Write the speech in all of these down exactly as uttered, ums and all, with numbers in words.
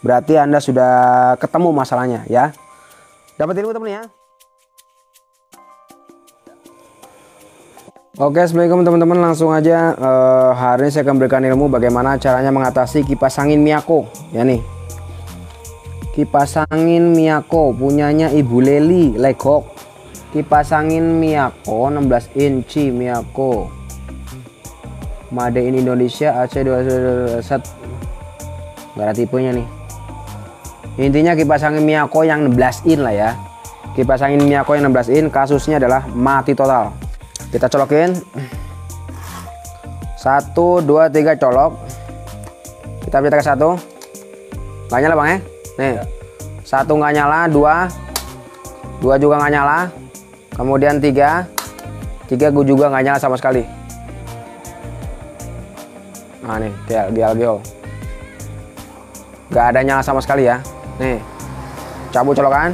berarti Anda sudah ketemu masalahnya ya. Dapat ilmu teman ya. Oke, assalamualaikum teman-teman, langsung aja. uh, hari ini saya akan berikan ilmu bagaimana caranya mengatasi kipas angin Miyako ya nih. Kipas angin Miyako punyanya Ibu Leli Legok. Kipas angin Miyako enam belas inci Miyako, Made in Indonesia, A C dua set. Gak ada tipenya nih. Intinya kipas angin Miyako yang enam belas in lah ya. Kipas angin Miyako yang enam belas in, kasusnya adalah mati total. Kita colokin. Satu, dua, tiga, colok. Kita pencet satu. Gak nyala bang ya? Nih. Satu nggak nyala, dua. Dua juga nggak nyala. Kemudian tiga. Tiga gue juga nggak nyala sama sekali. Nah nih, G L G O. Gak ada nyala sama sekali ya. Nih, cabut colokan.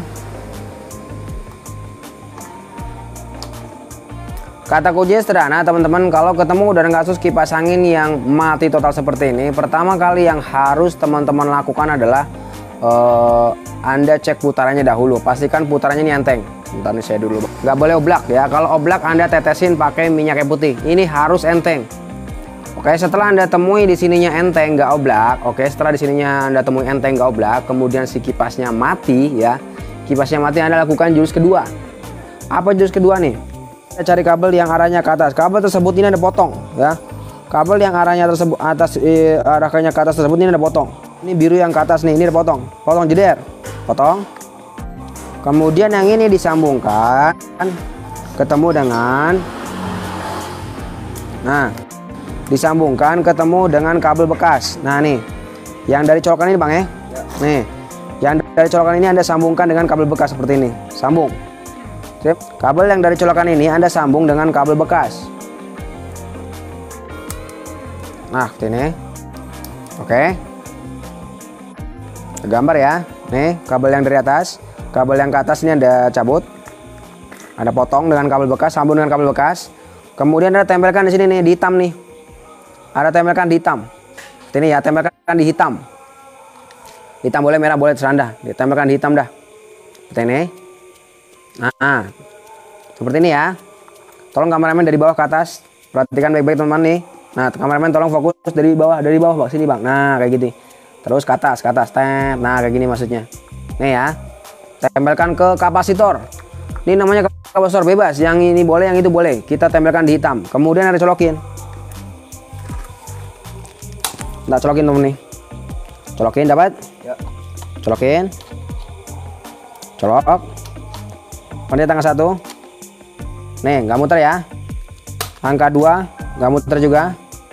Kata kuncinya sederhana teman-teman, kalau ketemu dengan kasus kipas angin yang mati total seperti ini, pertama kali yang harus teman-teman lakukan adalah uh, Anda cek putarannya dahulu. Pastikan putarannya ini enteng. Bentar nih saya dulu. Gak boleh oblak ya. Kalau oblak Anda tetesin pakai minyak kayu putih. Ini harus enteng. Oke, setelah Anda temui di sininya enteng nggak oblak. Oke, setelah di sininya Anda temui enteng nggak oblak, kemudian si kipasnya mati ya. Kipasnya mati, Anda lakukan jurus kedua. Apa jurus kedua nih? Kita cari kabel yang arahnya ke atas. Kabel tersebut ini ada potong ya. Kabel yang arahnya tersebut atas eh, arahnya ke atas tersebut ini ada potong. Ini biru yang ke atas nih, ini ada potong. Potong jeder. Potong. Kemudian yang ini disambungkan ketemu dengan, nah, disambungkan ketemu dengan kabel bekas. Nah nih, yang dari colokan ini bang ya, nih, yang dari colokan ini Anda sambungkan dengan kabel bekas seperti ini, sambung. Sip. Kabel yang dari colokan ini Anda sambung dengan kabel bekas. Nah ini, oke, gambar ya, nih kabel yang dari atas, kabel yang ke atas ini Anda cabut, Anda potong dengan kabel bekas, sambung dengan kabel bekas. Kemudian Anda tempelkan di sini nih, di hitam nih. Ada tempelkan di hitam. Ini ya, tempelkan di hitam. Hitam boleh, merah boleh, terserah Anda. Ditempelkan di hitam dah. Seperti ini. Nah, seperti ini ya. Tolong kameramen dari bawah ke atas. Perhatikan baik-baik teman-teman nih. Nah, kameramen tolong fokus dari bawah, dari bawah bang, sini bang. Nah, kayak gitu. Terus ke atas, ke atas. Tep. Nah, kayak gini maksudnya. Nih ya. Tempelkan ke kapasitor. Ini namanya kapasitor bebas. Yang ini boleh, yang itu boleh. Kita tempelkan di hitam. Kemudian ada colokin. Nggak colokin temen nih. Colokin dapat? Ya. Colokin. Colok. Kemudian tanggal satu. Nih, nggak muter ya. Angka dua, nggak muter juga.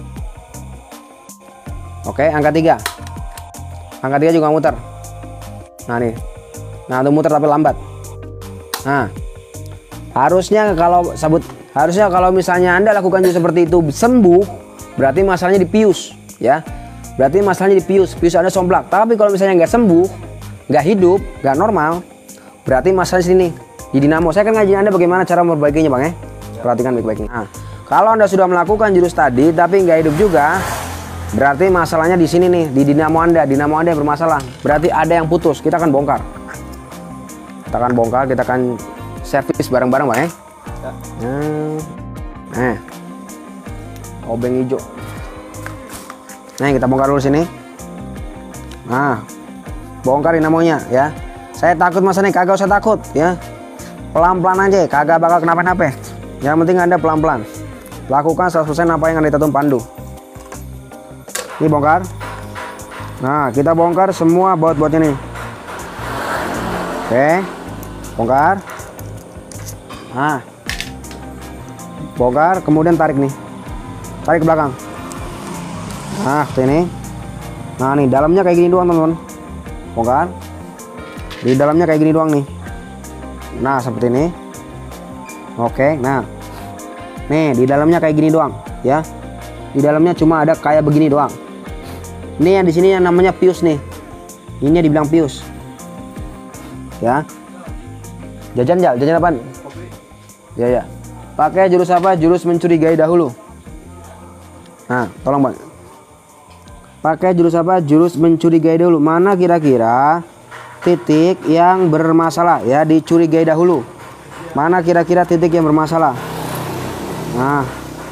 Oke, angka tiga. Angka tiga juga muter. Nah nih. Nah, itu muter tapi lambat. Nah. Harusnya kalau sabut, harusnya kalau misalnya Anda lakukan juga seperti itu sembuh, berarti masalahnya di pius, ya. Berarti masalahnya di pius, pius Anda somplak. Tapi kalau misalnya nggak sembuh, nggak hidup, nggak normal, berarti masalah di sini, di dinamo. Saya akan ngajarin Anda bagaimana cara memperbaikinya bang ya. Perhatikan baik-baik. Nah, kalau Anda sudah melakukan jurus tadi tapi nggak hidup juga, berarti masalahnya di sini nih, di dinamo Anda. Dinamo Anda yang bermasalah. Berarti ada yang putus. Kita akan bongkar. Kita akan bongkar. Kita akan servis bareng-bareng bang ya. Nah, nah, obeng hijau. Nah, kita bongkar dulu sini. Nah, bongkar dinamonya ya. Saya takut mas nih, kagak usah takut ya. Pelan-pelan aja, kagak bakal kenapa-napa. Yang penting Anda pelan-pelan. Lakukan seratus persen apa yang Anda dituntun pandu. Ini bongkar. Nah, kita bongkar semua baut-bautnya nih. Oke. Bongkar. Nah. Bongkar, kemudian tarik nih. Tarik ke belakang. Nah, seperti ini. Nah, nih dalamnya kayak gini doang, teman-teman. Bongkar. Di dalamnya kayak gini doang nih. Nah, seperti ini. Oke, nah. Nih, di dalamnya kayak gini doang, ya. Di dalamnya cuma ada kayak begini doang. Ini yang di sini yang namanya pius nih. Ini dibilang pius. Ya. Jajan ya, jajan apaan? Ya, ya. Pakai jurus apa? Jurus mencurigai dahulu. Nah, tolong bang. pakai jurus apa? Jurus mencurigai dahulu. Mana kira-kira titik yang bermasalah ya, dicurigai dahulu. Mana kira-kira titik yang bermasalah? Nah,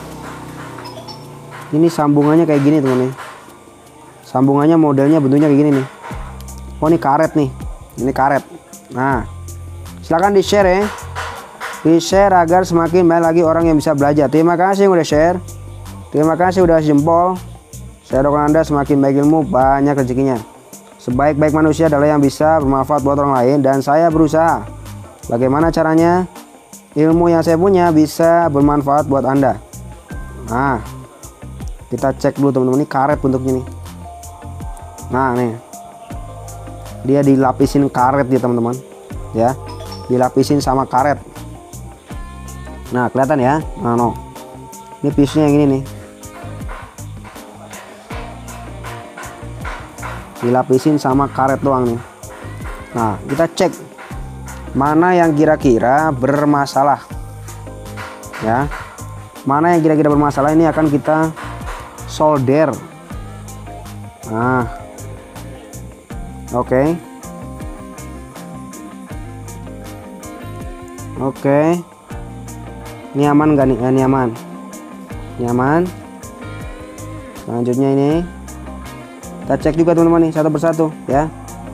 ini sambungannya kayak gini teman-teman. Sambungannya modelnya bentuknya kayak gini nih. Oh, ini karet nih. Ini karet. Nah, silahkan di share ya. Di share agar semakin banyak lagi orang yang bisa belajar. Terima kasih yang udah share. Terima kasih udah jempol. Saya doakan Anda semakin baik ilmu, banyak rezekinya. Sebaik-baik manusia adalah yang bisa bermanfaat buat orang lain, dan saya berusaha. Bagaimana caranya? Ilmu yang saya punya bisa bermanfaat buat Anda. Nah, kita cek dulu teman-teman, ini karet bentuknya nih. Nah, nih. Dia dilapisin karet ya teman-teman. Ya. Dilapisin sama karet. Nah, kelihatan ya? Nah, no. Ini piece-nya yang ini nih. Dilapisin sama karet doang nih. Nah, kita cek mana yang kira-kira bermasalah ya. Mana yang kira-kira bermasalah, ini akan kita solder. Nah, oke okay. oke okay. Ini aman gak nih? Eh, ini aman, ini aman. Selanjutnya ini kita cek juga teman-teman nih, satu persatu ya.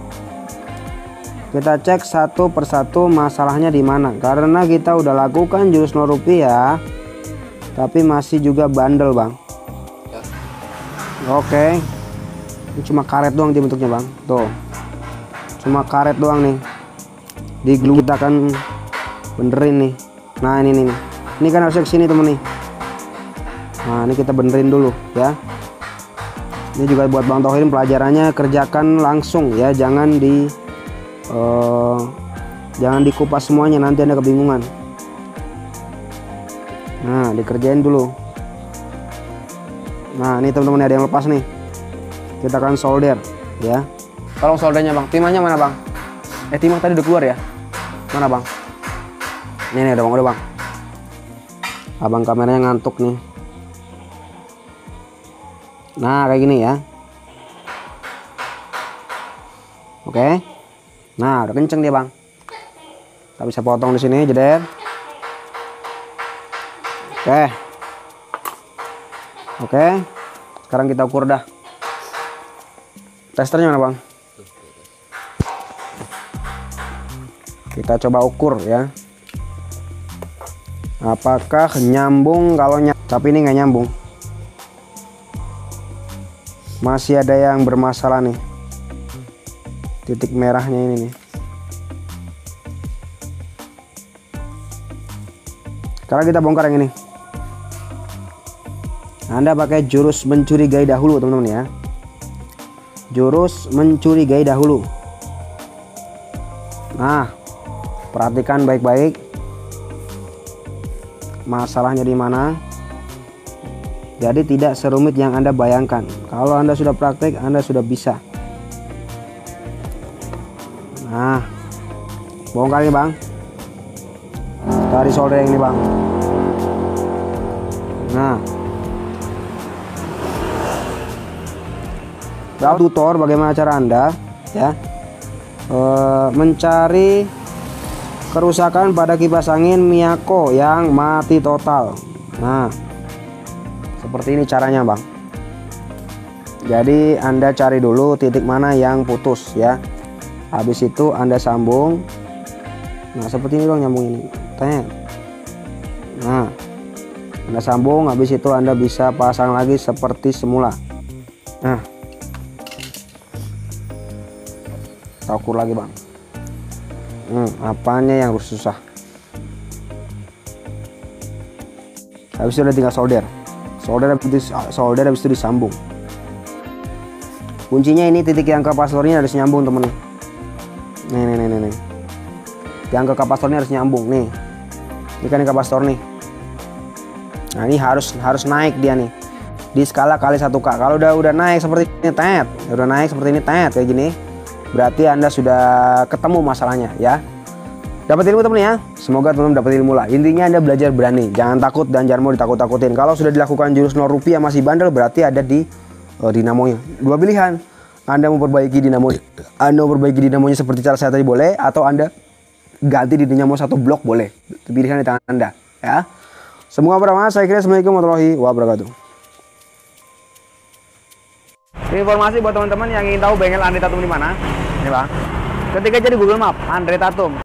Kita cek satu persatu masalahnya di mana, karena kita udah lakukan jurus nol rupiah tapi masih juga bandel bang. Ya. Oke, ini cuma karet doang dia bentuknya bang, tuh cuma karet doang nih. Di glue kita akan benerin nih. Nah ini nih, ini kan harusnya kesini temen nih. Nah ini kita benerin dulu ya. Ini juga buat Bang Tauhidin, pelajarannya kerjakan langsung ya, jangan di Uh, jangan dikupas semuanya, nanti Anda kebingungan. Nah, dikerjain dulu. Nah, ini teman-teman ada yang lepas nih. Kita akan solder ya. Tolong soldernya bang. Timahnya mana bang? Eh timah tadi udah keluar ya? Mana bang? Ini nih udah bang, udah bang. Abang kameranya ngantuk nih. Nah, kayak gini ya. Oke. Okay. Nah, udah kenceng dia bang. Kita bisa potong di sini, jeder. Oke, oke. Sekarang kita ukur dah. Testernya mana bang? Kita coba ukur ya. Apakah nyambung? Kalau nyambung, tapi ini nggak nyambung. Masih ada yang bermasalah nih. Titik merahnya ini nih. Sekarang kita bongkar yang ini. Anda pakai jurus mencurigai dahulu teman-teman ya. Jurus mencurigai dahulu. Nah, perhatikan baik-baik. Masalahnya di mana? Jadi tidak serumit yang Anda bayangkan. Kalau Anda sudah praktek, Anda sudah bisa. Nah, bongkar ini bang. Dari solder yang ini bang. Nah, tutor bagaimana cara Anda ya e, mencari kerusakan pada kipas angin Miyako yang mati total. Nah, seperti ini caranya bang. Jadi Anda cari dulu titik mana yang putus ya. Habis itu Anda sambung. Nah seperti ini bang, nyambung ini. Nah Anda sambung, habis itu Anda bisa pasang lagi seperti semula. Nah kita ukur lagi bang. Hmm, apanya yang harus susah? Habis itu udah tinggal solder. Solder habis itu, solder habis itu disambung. Kuncinya ini titik yang kapasitornya harus nyambung temen. Nih nih nih nih. Yang ke kapasitornya harus nyambung nih. Ini kan yang kapasitor nih. Nah ini harus harus naik dia nih. Di skala kali satu K. Kalau udah udah naik seperti ini tet, udah naik seperti ini tet kayak gini, berarti Anda sudah ketemu masalahnya ya. Dapat ilmu temen ya. Semoga teman-teman dapat ilmu lah. Intinya Anda belajar berani, jangan takut dan jangan mau ditakut-takutin. Kalau sudah dilakukan jurus nol rupiah masih bandel, berarti ada di uh, dinamonya. Dua pilihan. Anda mau perbaiki dinamo, Anda mau perbaiki dinamonya seperti cara saya tadi boleh, atau Anda ganti di dinamo satu blok boleh. Pilihan di tangan Anda, ya. Semoga bermanfaat. Saya kira Assalamualaikum warahmatullahi wabarakatuh. Informasi buat teman-teman yang ingin tahu bengkel Andre Tatum di mana, nih bang. Ketik aja di Google Map Andre Tatum.